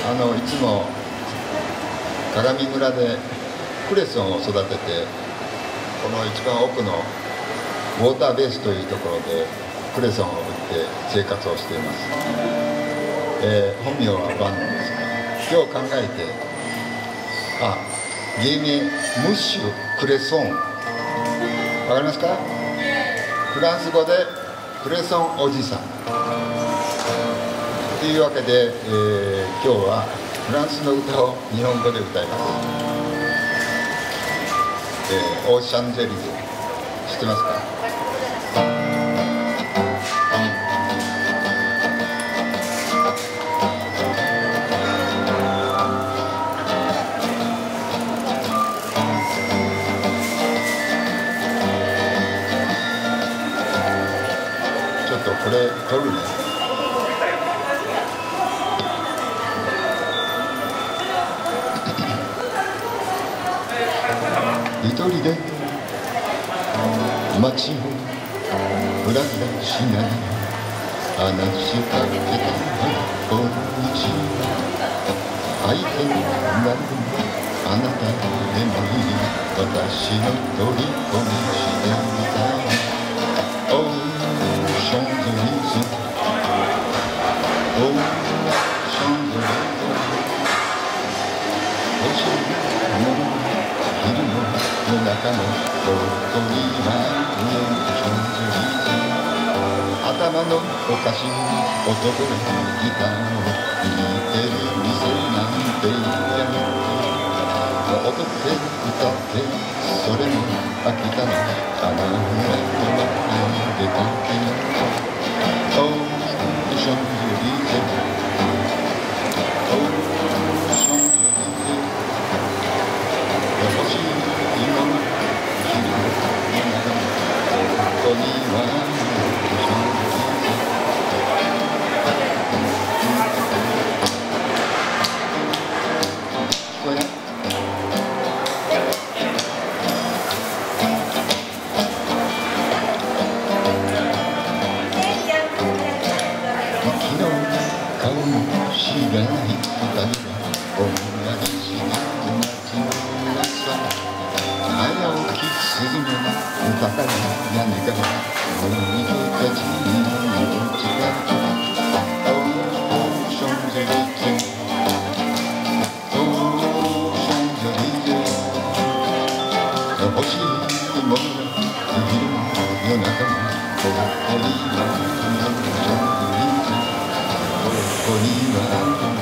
いつも鏡村でクレソンを育てて、この一番奥のウォーターベースというところでクレソンを売って生活をしています。本名はバンノですが、今日考えて、芸名ムッシュクレソン、わかりますか？フランス語でクレソンおじさんというわけで、今日はフランスの歌を日本語で歌います。オーシャンゼリゼ、知ってますか？ちょっとこれ撮るね。一人で街をぶらぶらしながら話しかけたこんにちは。相手になるあなたでもいい、私の虜にしてみたい。オーシャンゼリゼ、オーシャンゼリゼ、欲しいもの昼の夜中のここにはシャンゼリゼ、頭のおかしい男がギターを弾いてる店なんてやめて、踊って歌ってそれも飽きたの、あなたの出かけよう。オーシャンゼリゼ、オーシャンゼリゼ、欲しいもの昼の夜中のここにはシャンゼリゼ。聞こえない？昨日顔もしがない二人は同じしな街の朝、早起きするのに高い屋根から逃げたちに命がオーシャンゼリゼ、オーシャンゼリゼ、欲しいものが昼の夜中のここにはシャンゼリゼ、ここには